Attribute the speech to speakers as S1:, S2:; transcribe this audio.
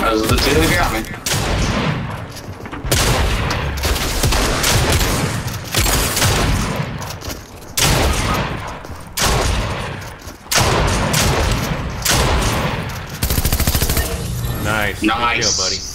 S1: Those are the two that got me.
S2: Nice.
S1: Nice.
S2: Good kill, buddy.